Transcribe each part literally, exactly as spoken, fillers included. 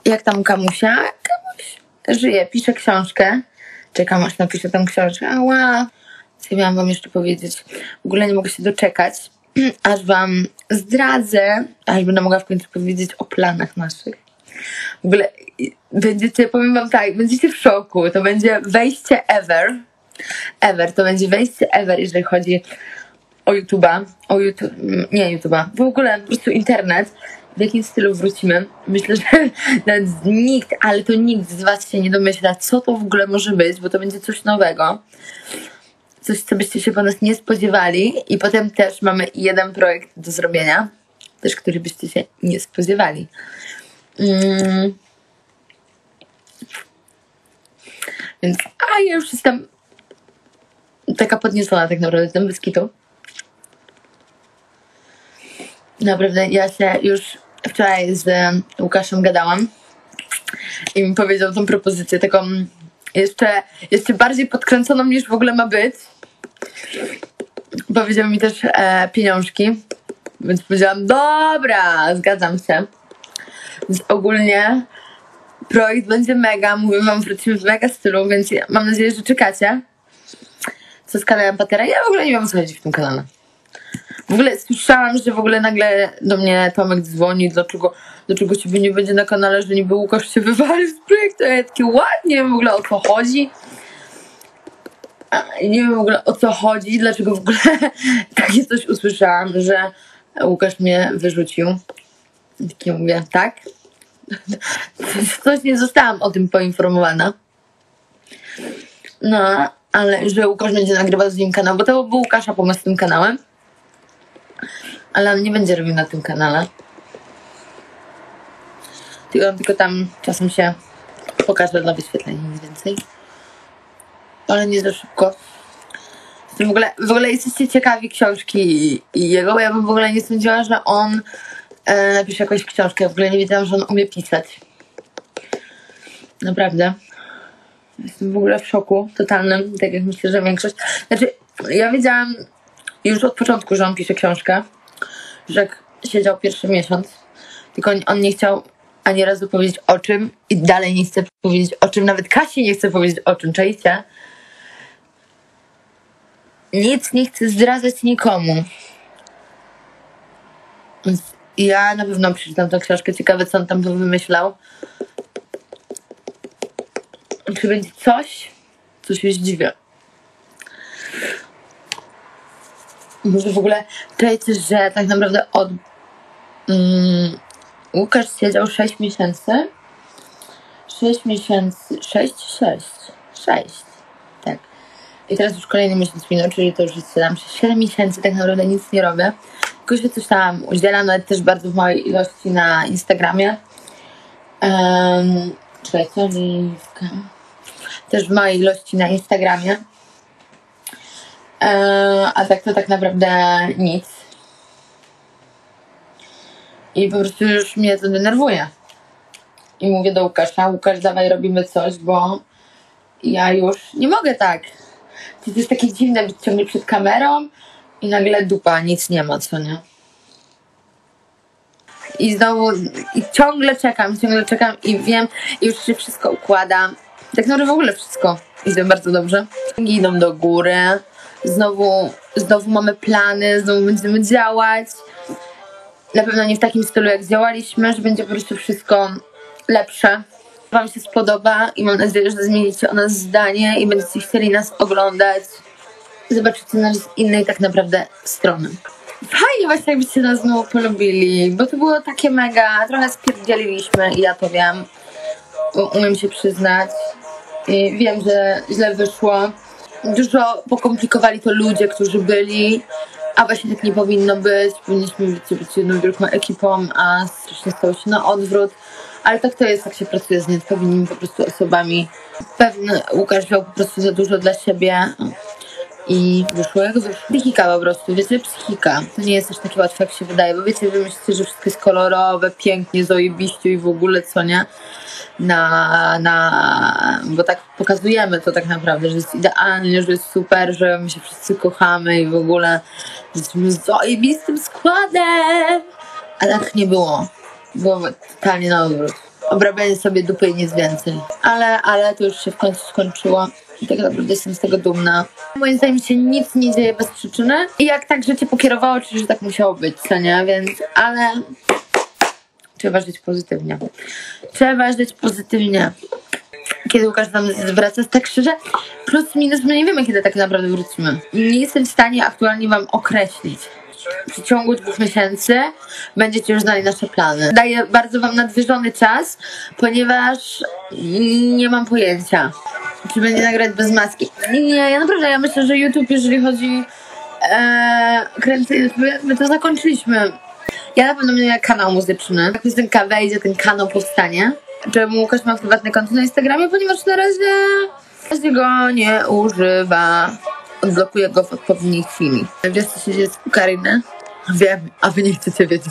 Jak tam Kamusia? Kamuś żyje, pisze książkę. Czekam, aż napiszę tę książkę. Ała. Co miałam wam jeszcze powiedzieć? W ogóle nie mogę się doczekać, aż wam zdradzę, aż będę mogła w końcu powiedzieć o planach naszych. W ogóle będziecie, powiem wam tak, będziecie w szoku. To będzie wejście ever. Ever, to będzie wejście ever, jeżeli chodzi o YouTube'a. O YouTube, nie YouTube'a, w ogóle po prostu internet. W jakim stylu wrócimy? Myślę, że nawet nikt, ale to nikt z was się nie domyśla, co to w ogóle może być, bo to będzie coś nowego. Coś, co byście się po nas nie spodziewali. I potem też mamy jeden projekt do zrobienia, też który byście się nie spodziewali. Mm. Więc, a ja już jestem taka podniecona tak naprawdę tym Beskitu. Naprawdę, ja się już wczoraj z Łukaszem gadałam i mi powiedział tą propozycję, taką jeszcze, jeszcze bardziej podkręconą niż w ogóle ma być. Powiedział mi też e, pieniążki, więc powiedziałam, dobra, zgadzam się. Więc ogólnie projekt będzie mega, mówię wam, wrócimy w mega stylu, więc ja mam nadzieję, że czekacie. Co z kanałem Patera? Ja w ogóle nie wiem, o co chodzi w tym kanale. W ogóle słyszałam, że w ogóle nagle do mnie Tomek dzwoni, dlaczego, dlaczego ciebie nie będzie na kanale, że niby Łukasz się wywalił z projektu. Ja takie ładnie, nie wiem w ogóle o co chodzi. Nie wiem w ogóle o co chodzi, dlaczego w ogóle takie coś usłyszałam, że Łukasz mnie wyrzucił. I takie mówię, tak? Coś nie zostałam o tym poinformowana. No, ale że Łukasz będzie nagrywał z nim kanał, bo to był Łukasza pomysł z tym kanałem. Ale on nie będzie robił na tym kanale. Tylko, tylko tam czasem się pokaże dla wyświetlenia, nic więcej. Ale nie za szybko. W ogóle, w ogóle jesteście ciekawi książki i, i jego, bo ja bym w ogóle nie sądziła, że on e, napisze jakąś książkę. Ja w ogóle nie wiedziałam, że on umie pisać. Naprawdę. Jestem w ogóle w szoku totalnym, tak jak myślę, że większość. Znaczy, ja wiedziałam już od początku, że on pisze książkę, że jak siedział pierwszy miesiąc, tylko on, on nie chciał ani razu powiedzieć o czym i dalej nie chce powiedzieć o czym, nawet Kasi nie chce powiedzieć o czym, czajcie? Nic nie chce zdradzać nikomu. Więc ja na pewno przeczytam tę książkę, ciekawe co on tam wymyślał. Czy będzie coś, co się zdziwię. Może w ogóle czujecie, że tak naprawdę od um, Łukasz siedział sześć miesięcy. sześć miesięcy. sześć, sześć. sześć. Tak. I teraz już kolejny miesiąc minął, czyli to już jest siedem. siedem miesięcy tak naprawdę nic nie robię. Tylko się coś tam udzielam, nawet też bardzo w małej ilości na Instagramie. Um, czekajcie, oliwka. Też w małej ilości na Instagramie. Eee, a tak to tak naprawdę nic. I po prostu już mnie to denerwuje. I mówię do Łukasza, Łukasz, dawaj robimy coś, bo ja już nie mogę tak. To jest takie dziwne być ciągle przed kamerą i nagle dupa, nic nie ma, co nie? I znowu, i ciągle czekam, ciągle czekam i wiem, i już się wszystko układa. Tak naprawdę w ogóle wszystko idzie bardzo dobrze. Idą do góry. Znowu, znowu mamy plany, znowu będziemy działać. Na pewno nie w takim stylu jak działaliśmy, że będzie po prostu wszystko lepsze. Wam się spodoba i mam nadzieję, że zmienicie o nas zdanie i będziecie chcieli nas oglądać. Zobaczycie nas z innej tak naprawdę strony. Fajnie właśnie jakbyście nas znowu polubili, bo to było takie mega, trochę spierdzieliliśmy i ja to wiem. Umiem się przyznać. I wiem, że źle wyszło. Dużo pokomplikowali to ludzie, którzy byli, a właśnie tak nie powinno być. Powinniśmy być, być jedną wielką ekipą, a strasznie stało się na odwrót. Ale tak to jest, jak się pracuje z nieodpowiednimi po prostu osobami. Pewnie Łukasz wziął po prostu za dużo dla siebie i wyszło jak wyszło. Psychika po prostu, wiecie, psychika. To nie jest też takie łatwe, jak się wydaje, bo wiecie, wy myślicie, że wszystko jest kolorowe, pięknie, zajebiście i w ogóle, co nie? Na, na, bo tak pokazujemy to tak naprawdę, że jest idealnie, że jest super, że my się wszyscy kochamy i w ogóle że jesteśmy zajebistym składem. A tak nie było. Było totalnie na odwrót. obrabianie sobie dupy i nic więcej. Ale, ale to już się w końcu skończyło i tak naprawdę jestem z tego dumna. Moim zdaniem się nic nie dzieje bez przyczyny i jak tak życie pokierowało, czyli że tak musiało być, co nie? Więc, ale trzeba żyć pozytywnie. Trzeba żyć pozytywnie. Kiedy Łukasz wam zwraca, tak szczerze, plus minus, my nie wiemy, kiedy tak naprawdę wrócimy. Nie jestem w stanie aktualnie wam określić. W przeciągu dwóch miesięcy będziecie już znali nasze plany. Daję bardzo wam nadwyżony czas, ponieważ nie mam pojęcia, czy będzie nagrać bez maski. Nie, ja naprawdę, ja myślę, że YouTube, jeżeli chodzi e, kręcenie, my to zakończyliśmy. Ja na pewno będę miała kanał muzyczny. Jak piosenka wejdzie, ten kanał powstanie. Czemu Łukasz ma prywatny konto na Instagramie, ponieważ na razie, na razie go nie używa. Odblokuję go w odpowiedniej chwili. Wiesz, co się dzieje z Kariny? Wiem, a wy nie chcecie wiedzieć.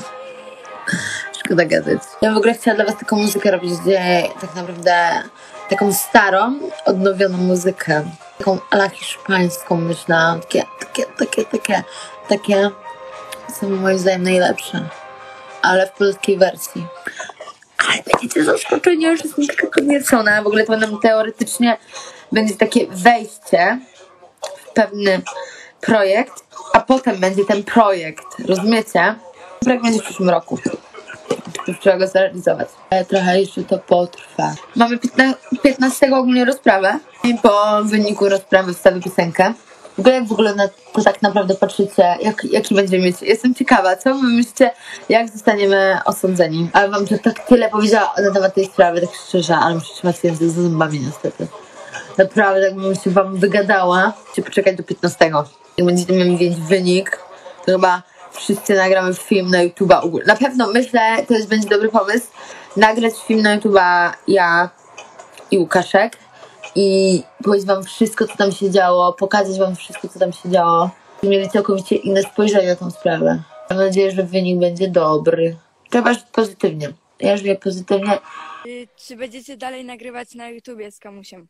Szkoda gadać. Ja w ogóle chciałam dla was taką muzykę robić, gdzie tak naprawdę taką starą, odnowioną muzykę. Taką ala hiszpańską myślałam. Takie, takie, takie, takie, takie są moim zdaniem najlepsze. Ale w polskiej wersji. Ale będziecie zaskoczeni, już jestem taka podniecona. W ogóle to nam teoretycznie będzie takie wejście w pewny projekt, a potem będzie ten projekt, rozumiecie? Projekt będzie w przyszłym roku. Trzeba go zrealizować. Ale trochę jeszcze to potrwa. Mamy piętnastego ogólnie rozprawę i po wyniku rozprawy wstawię piosenkę. W ogóle jak w ogóle na to tak naprawdę patrzycie, jak, jaki będziemy mieć. Jestem ciekawa, co wy myślicie, jak zostaniemy osądzeni. Ale wam że tak tyle powiedziała na temat tej sprawy, tak szczerze, ale muszę trzymać język za zębami niestety. Naprawdę, jakbym się wam wygadała, chcę poczekać do piętnastego. Jak będziemy mieć wynik, to chyba wszyscy nagramy film na YouTube'a. Na pewno myślę, to jest będzie dobry pomysł, nagrać film na YouTube'a ja i Łukaszek i powiedzieć wam wszystko, co tam się działo, pokazać wam wszystko, co tam się działo. Mieli całkowicie inne spojrzenie na tą sprawę. Mam nadzieję, że wynik będzie dobry. Trzeba żyć pozytywnie. Ja żyję pozytywnie. Czy będziecie dalej nagrywać na YouTubie z Kamusiem?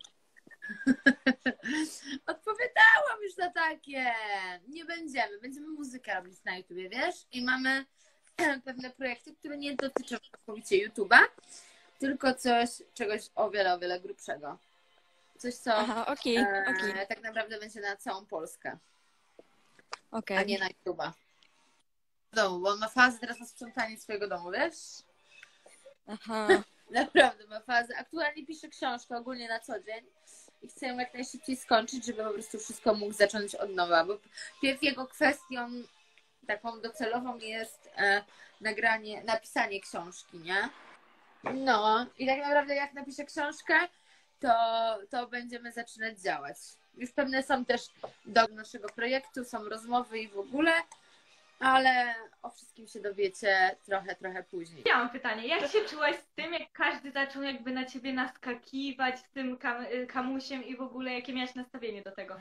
Odpowiadałam już na takie. Nie będziemy. Będziemy muzykę robić na YouTubie, wiesz? I mamy pewne projekty, które nie dotyczą całkowicie YouTube'a, tylko coś, czegoś o wiele, o wiele grubszego. Coś, co Aha, okej, e, okej. tak naprawdę będzie na całą Polskę, Okej. a nie na YouTube'a. W domu, bo on ma fazę teraz na sprzątanie swojego domu, wiesz? Aha. Naprawdę ma fazę. Aktualnie pisze książkę ogólnie na co dzień i chcę ją jak najszybciej skończyć, żeby po prostu wszystko mógł zacząć od nowa, bo pierw jego kwestią taką docelową jest e, nagranie, napisanie książki, nie? No i tak naprawdę jak napiszę książkę, to, to będziemy zaczynać działać. Już pewne są też do naszego projektu, są rozmowy i w ogóle, ale o wszystkim się dowiecie trochę, trochę później. Ja mam pytanie, jak się czułaś z tym, jak każdy zaczął jakby na ciebie naskakiwać z tym kam kamusiem i w ogóle jakie miałaś nastawienie do tego?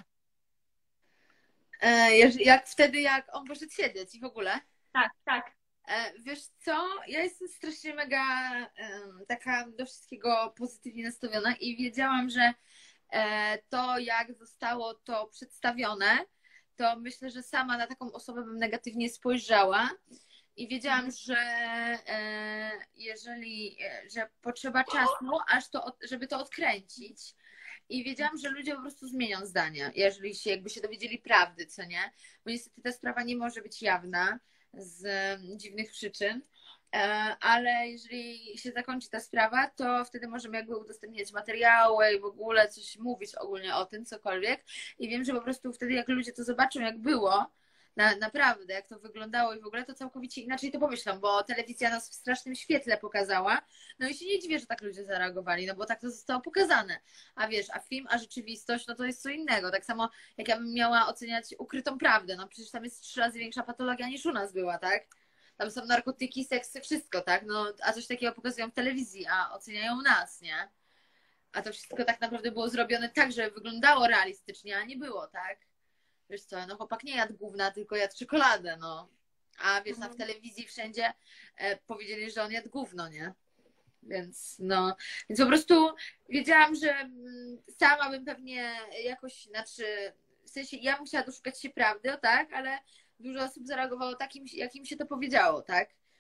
E, jak wtedy, jak on poszedł siedzieć i w ogóle? Tak, tak. E, wiesz co, ja jestem strasznie mega e, taka do wszystkiego pozytywnie nastawiona i wiedziałam, że e, to jak zostało to przedstawione, to myślę, że sama na taką osobę bym negatywnie spojrzała i wiedziałam, że e, jeżeli, e, że potrzeba czasu, aż to, od, żeby to odkręcić. I wiedziałam, że ludzie po prostu zmienią zdania, jeżeli się jakby się dowiedzieli prawdy, co nie? Bo niestety ta sprawa nie może być jawna z dziwnych przyczyn, ale jeżeli się zakończy ta sprawa, to wtedy możemy jakby udostępniać materiały i w ogóle coś mówić ogólnie o tym, cokolwiek. I wiem, że po prostu wtedy jak ludzie to zobaczą, jak było, na, naprawdę, jak to wyglądało i w ogóle, to całkowicie inaczej to pomyślą, bo telewizja nas w strasznym świetle pokazała, no i się nie dziwię, że tak ludzie zareagowali, no bo tak to zostało pokazane. A wiesz, a film, a rzeczywistość, no to jest co innego. Tak samo jak ja bym miała oceniać ukrytą prawdę, no przecież tam jest trzy razy większa patologia niż u nas była, tak? Tam są narkotyki, seksy, wszystko, tak? No, a coś takiego pokazują w telewizji, a oceniają nas, nie? A to wszystko tak naprawdę było zrobione tak, że wyglądało realistycznie, a nie było, tak? Wiesz co, no chłopak nie jadł gówna, tylko jadł czekoladę, no. A wiesz, mhm. na w telewizji wszędzie e, powiedzieli, że on jadł gówno, nie? Więc no, więc po prostu wiedziałam, że mm, sama bym pewnie jakoś, znaczy, w sensie ja bym chciała doszukać się prawdy, o tak, ale dużo osób zareagowało takim, jak im się to powiedziało, tak?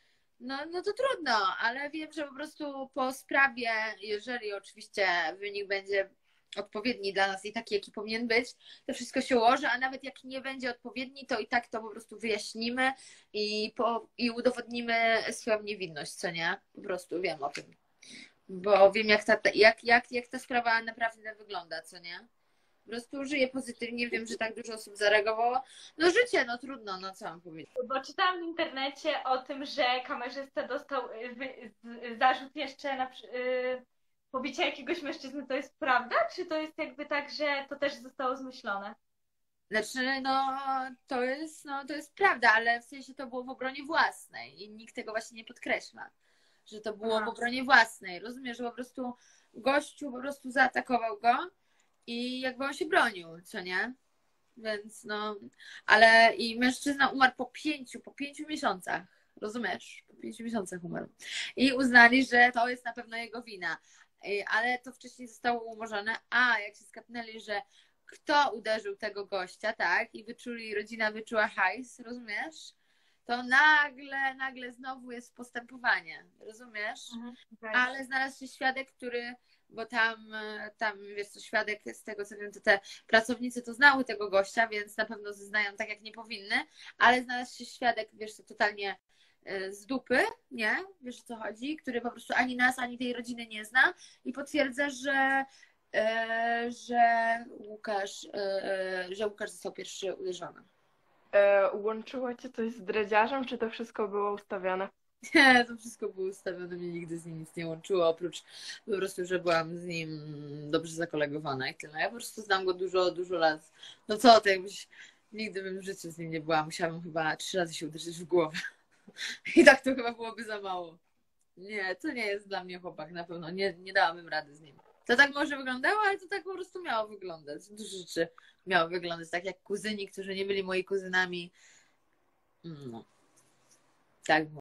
No, no to trudno, ale wiem, że po prostu po sprawie, jeżeli oczywiście wynik będzie odpowiedni dla nas i taki, jaki powinien być, to wszystko się ułoży, a nawet jak nie będzie odpowiedni, to i tak to po prostu wyjaśnimy i, po, i udowodnimy swoją niewinność, co nie? Po prostu wiem o tym. Bo wiem, jak ta, jak, jak, jak ta sprawa naprawdę wygląda, co nie? Po prostu żyję pozytywnie, wiem, że tak dużo osób zareagowało. No życie, no trudno, no co mam powiedzieć. Bo czytałam w internecie o tym, że kamerzysta dostał y, wy, z, zarzut jeszcze na przy- y, pobicia jakiegoś mężczyzny. To jest prawda? Czy to jest jakby tak, że to też zostało zmyślone? Znaczy, no to jest, no to jest prawda, ale w sensie to było w obronie własnej i nikt tego właśnie nie podkreśla, że to było Aha. w obronie własnej. Rozumiesz, że po prostu gościu po prostu zaatakował go i jakby on się bronił, co nie? Więc no, ale i mężczyzna umarł po pięciu, po pięciu miesiącach, rozumiesz? Po pięciu miesiącach umarł. I uznali, że to jest na pewno jego wina. I- Ale to wcześniej zostało umorzone, a jak się skapnęli, że kto uderzył tego gościa, tak? I wyczuli, rodzina wyczuła hajs, rozumiesz? To nagle, nagle znowu jest postępowanie, rozumiesz? Okay. Ale znalazł się świadek, który, bo tam, tam wiesz co, świadek z tego co wiem, to te pracownicy to znały tego gościa, więc na pewno zeznają tak jak nie powinny, ale znalazł się świadek, wiesz co, totalnie y, z dupy, nie? Wiesz o co chodzi? Który po prostu ani nas, ani tej rodziny nie zna i potwierdza, że y, że Łukasz, y, y, że Łukasz został pierwszy uderzony. E, łączyło cię coś z dredziarzem, czy to wszystko było ustawione? Nie, to wszystko było ustawione, mnie nigdy z nim nic nie łączyło, oprócz po prostu, że byłam z nim dobrze zakolegowana i tyle. Ja po prostu znam go dużo, dużo lat. No co ty, jakbyś nigdy bym w życiu z nim nie była, musiałabym chyba trzy razy się uderzyć w głowę. I tak to chyba byłoby za mało. Nie, to nie jest dla mnie chłopak, na pewno. Nie, nie dałabym rady z nim. To tak może wyglądało, ale to tak po prostu miało wyglądać. Dużo rzeczy miało wyglądać, tak jak kuzyni, którzy nie byli moi kuzynami. No, tak było.